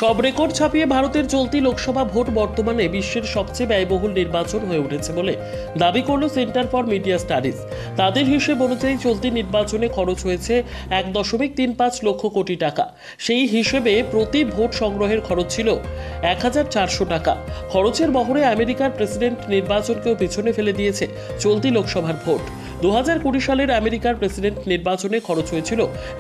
সব রেকর্ড ছাপিয়ে ভারতের চলতি লোকসভা ভোট বর্তমানে বিশ্বের সবচেয়ে ব্যয়বহুল নির্বাচন হয়ে উঠেছে বলে দাবি করল সেন্টার ফর মিডিয়া স্টাডিজ। তাদের হিসেব অনুযায়ী চলতি নির্বাচনে খরচ হয়েছে 1.35 লক্ষ কোটি টাকা। সেই হিসেবে প্রতি ভোট সংগ্রহের খরচ ছিল 1400 টাকা। খরচের বহরে আমেরিকার প্রেসিডেন্ট নির্বাচনকেও পিছনে ফেলে দিয়েছে চলতি লোকসভার ভোট। 2020 সালের আমেরিকার প্রেসিডেন্ট নির্বাচনে খরচ হয়েছিল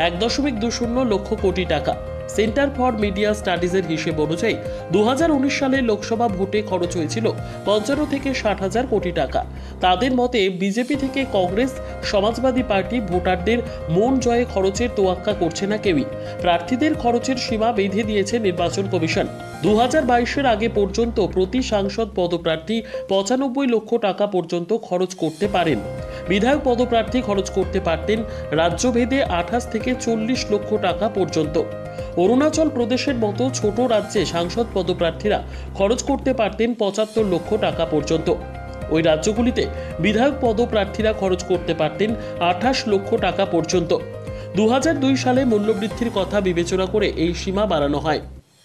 1.20 লক্ষ কোটি টাকা। সেন্টার ফর মিডিয়া স্টাডিজের হিসেব অনুযায়ী 2019 সালের লোকসভা ভোটে খরচ হয়েছিল 55 থেকে 60 হাজার কোটি টাকা। তাদের মতে বিজেপি থেকে কংগ্রেস, সমাজবাদী পার্টি ভোটারদের মন জয়ে খরচের তোয়াক্কা করছে না কেউই। প্রার্থীদের খরচের সীমা বেঁধে দিয়েছে নির্বাচন কমিশন। 2022-এর আগে পর্যন্ত প্রতি সাংসদ পদপ্রার্থী 95 লক্ষ টাকা পর্যন্ত খরচ করতে পারেন। বিধায়ক পদপ্রার্থী খরচ করতে পারতেন রাজ্যভেদে 28 থেকে 40 লক্ষ টাকা পর্যন্ত। অরুণাচল প্রদেশের মতো ছোট রাজ্যে সাংসদ পদপ্রার্থীরা খরচ করতে পারতেন 75 লক্ষ টাকা পর্যন্ত। ওই রাজ্যগুলিতে বিধায়ক পদপ্রার্থীরা খরচ করতে পারতেন 28 লক্ষ টাকা পর্যন্ত। 2002 সালে মূল্যবৃদ্ধির কথা বিবেচনা করে এই সীমা বাড়ানো হয়।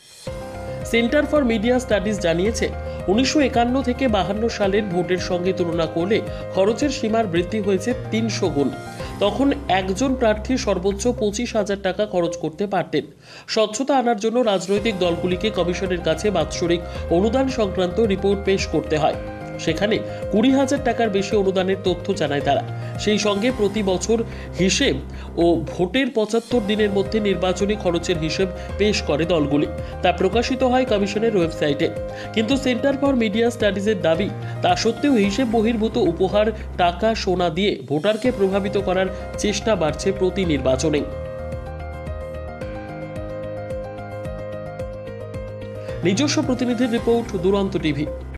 সেন্টার ফর মিডিয়া স্টাডিজ জানিয়েছে 1951 থেকে 52 সালের ভোটের সঙ্গে তুলনা করলে খরচের সীমার বৃদ্ধি হয়েছে 300 গুণ। তখন একজন প্রার্থী সর্বোচ্চ 25,000 টাকা খরচ করতে পারতেন। স্বচ্ছতা আনার জন্য রাজনৈতিক দলগুলিকে কমিশনের কাছে বাৎসরিক অনুদান সংক্রান্ত রিপোর্ট পেশ করতে হয়। সেখানে 20,000 টাকার বেশি অনুদানের তথ্য জানায় তারা। সেই সঙ্গে প্রতি বছর হিসেব ও ভোটের 75 দিনের মধ্যে নির্বাচনী খরচের হিসেব পেশ করে দলগুলি। তা প্রকাশিত হয় কমিশনের ওয়েবসাইটে। কিন্তু সেন্টার ফর মিডিয়া স্টাডিজের দাবি, তা সত্ত্বেও হিসেব বহির্ভূত উপহার, টাকা, সোনা দিয়ে ভোটারকে প্রভাবিত করার চেষ্টা বাড়ছে প্রতি নির্বাচনে। নিজস্ব প্রতিনিধির রিপোর্ট, দুরন্ত টিভি।